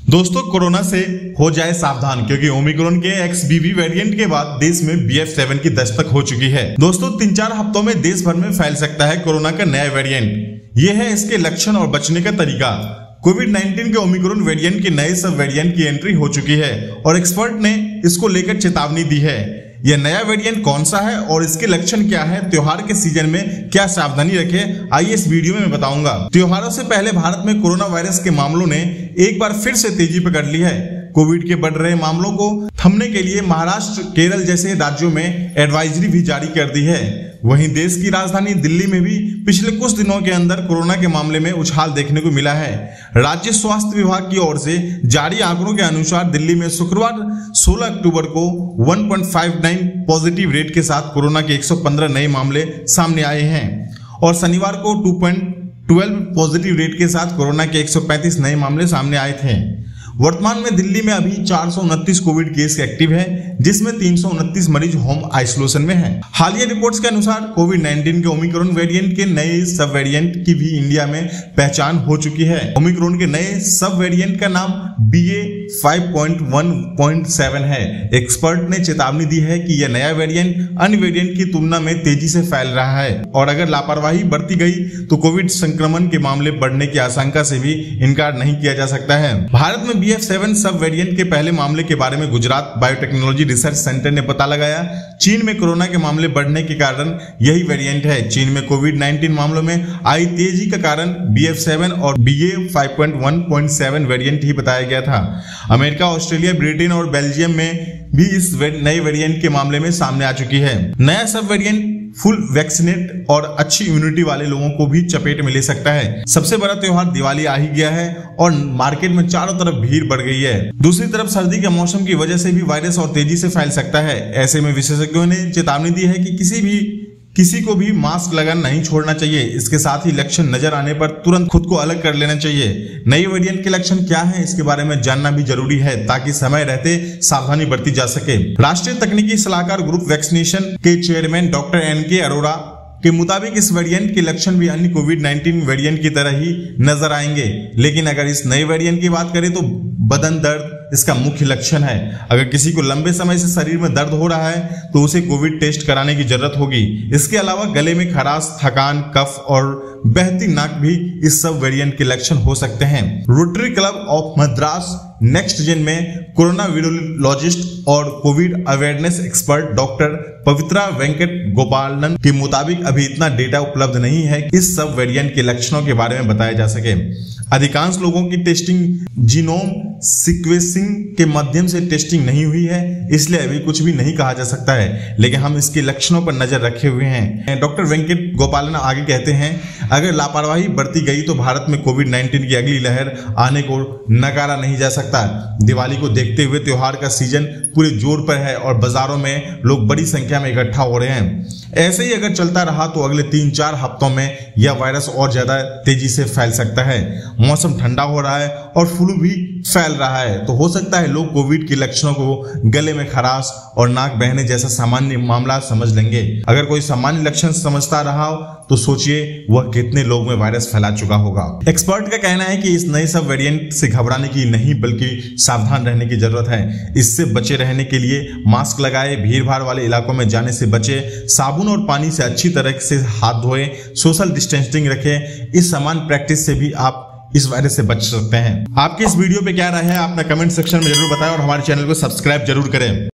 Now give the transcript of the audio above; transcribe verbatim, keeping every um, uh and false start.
दोस्तों, कोरोना से हो जाए सावधान, क्योंकि ओमिक्रॉन के एक्स बी बी वेरिएंट के बाद देश में बी एफ सेवन की दस्तक हो चुकी है। दोस्तों, तीन चार हफ्तों में देश भर में फैल सकता है कोरोना का नया वेरिएंट। ये है इसके लक्षण और बचने का तरीका। कोविड नाइन्टीन के ओमिक्रॉन वेरिएंट के नए सब वेरिएंट की एंट्री हो चुकी है और एक्सपर्ट ने इसको लेकर चेतावनी दी है। यह नया वेरिएंट कौन सा है और इसके लक्षण क्या है, त्योहार के सीजन में क्या सावधानी रखें, आइए इस वीडियो में मैं बताऊंगा। त्योहारों से पहले भारत में कोरोना वायरस के मामलों ने एक बार फिर से तेजी पकड़ ली है। कोविड के बढ़ रहे मामलों को थमने के लिए महाराष्ट्र, केरल जैसे राज्यों में एडवाइजरी भी जारी कर दी है। वहीं देश की राजधानी दिल्ली में भी पिछले कुछ दिनों के अंदर कोरोना के मामले में उछाल देखने को मिला है। राज्य स्वास्थ्य विभाग की ओर से जारी आंकड़ों के अनुसार दिल्ली में शुक्रवार सोलह अक्टूबर को एक पॉइंट पाँच नौ पॉजिटिव रेट के साथ कोरोना के एक सौ पंद्रह नए मामले सामने आए हैं और शनिवार को दो पॉइंट एक दो पॉजिटिव रेट के साथ कोरोना के एक सौ पैंतीस नए मामले सामने आए थे। वर्तमान में दिल्ली में अभी चार सौ उनतीस कोविड केस एक्टिव है, जिसमें तीन सौ उनतीस मरीज होम आइसोलेशन में हैं। हालिया रिपोर्ट्स के अनुसार कोविड नाइन्टीन के ओमिक्रॉन वेरिएंट के नए सब वेरिएंट की भी इंडिया में पहचान हो चुकी है। ओमिक्रॉन के नए सब वेरिएंट का नाम B A five point one point seven है। एक्सपर्ट ने चेतावनी दी है कि यह नया वेरिएंट अन्य वेरिएंट की तुलना में तेजी से फैल रहा है और अगर लापरवाही बरती गई तो कोविड संक्रमण के मामले बढ़ने की आशंका से भी इनकार नहीं किया जा सकता है। भारत में B F seven sub variant के पहले मामले के बारे में गुजरात बायोटेक्नोलॉजी रिसर्च सेंटर ने पता लगाया। चीन में कोरोना के मामले बढ़ने के कारण यही वेरिएंट है। चीन में कोविड नाइन्टीन मामलों में आई तेजी का कारण बी एफ सेवन और B A five point one point seven variant ही बताया गया था। अमेरिका, ऑस्ट्रेलिया, ब्रिटेन और बेल्जियम में भी इस नए वेरिएंट के मामले में सामने आ चुकी है। नया सब वेरिएंट फुल वैक्सीनेट और अच्छी इम्यूनिटी वाले लोगों को भी चपेट में ले सकता है। सबसे बड़ा त्योहार दिवाली आ ही गया है और मार्केट में चारों तरफ भीड़ बढ़ गई है। दूसरी तरफ सर्दी के मौसम की वजह से भी वायरस और तेजी से फैल सकता है। ऐसे में विशेषज्ञों ने चेतावनी दी है कि किसी भी किसी को भी मास्क लगाना नहीं छोड़ना चाहिए। इसके साथ ही लक्षण नजर आने पर तुरंत खुद को अलग कर लेना चाहिए। नई वेरिएंट के लक्षण क्या हैं, इसके बारे में जानना भी जरूरी है ताकि समय रहते सावधानी बरती जा सके। राष्ट्रीय तकनीकी सलाहकार ग्रुप वैक्सीनेशन के chairman doctor N K Arora के मुताबिक इस वेरिएंट के लक्षण भी अन्य कोविड नाइन्टीन वेरिएंट की तरह ही नजर आएंगे, लेकिन अगर इस नए वेरिएंट की बात करें तो बदन दर्द इसका मुख्य लक्षण है। अगर किसी को लंबे समय से शरीर में दर्द हो रहा है तो उसे कोविड टेस्ट कराने की जरूरत होगी। इसके अलावा गले में खराश, थकान, कफ और बहती नाक भी इस सब वेरिएंट के लक्षण हो सकते हैं। Rotary Club of Madras next gen में कोरोना वीरोलॉजिस्ट और covid awareness expert doctor Pavithra Venkat Gopalan के मुताबिक अभी इतना डेटा उपलब्ध नहीं है कि इस सब वेरिएंट के लक्षणों के बारे में बताया जा सके। अधिकांश लोगों की टेस्टिंग जीनोम सीक्वेंसिंग के माध्यम से टेस्टिंग नहीं हुई है, इसलिए अभी कुछ भी नहीं कहा जा सकता है, लेकिन हम इसके लक्षणों पर नजर रखे हुए हैं। डॉक्टर वेंकट गोपालन आगे कहते हैं, अगर लापरवाही बरती गई तो भारत में कोविड नाइन्टीन की अगली लहर आने को नकारा नहीं जा सकता। दिवाली को देखते हुए त्योहार का सीजन पूरे जोर पर है और बाजारों में लोग बड़ी संख्या में इकट्ठा हो रहे हैं। ऐसे ही अगर चलता रहा तो अगले तीन चार हफ्तों में यह वायरस और ज्यादा तेजी से फैल सकता है। मौसम ठंडा हो रहा है और फ्लू भी फैल रहा है, तो हो सकता है लोग कोविड के लक्षणों को गले में खराश और नाक बहने जैसा सामान्य मामला समझ लेंगे। अगर कोई सामान्य लक्षण समझता रहा हो तो सोचिए वह कितने लोग में वायरस फैला चुका होगा। एक्सपर्ट का कहना है कि इस नए सब वेरिएंट से घबराने की नहीं बल्कि सावधान रहने की जरूरत है। इससे बचे रहने के लिए मास्क लगाए, भीड़ भाड़ वाले इलाकों में जाने से बचे, साबुन और पानी से अच्छी तरह से हाथ धोएं, सोशल डिस्टेंसिंग रखें। इस समान प्रैक्टिस से भी आप इस वायरस से बच सकते हैं। आपके इस वीडियो पे क्या राय है, अपना कमेंट सेक्शन में जरूर बताएं और हमारे चैनल को सब्सक्राइब जरूर करें।